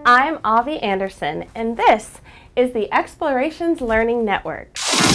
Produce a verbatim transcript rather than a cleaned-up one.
I'm Avi Anderson, and this is the Explorations Learning Network.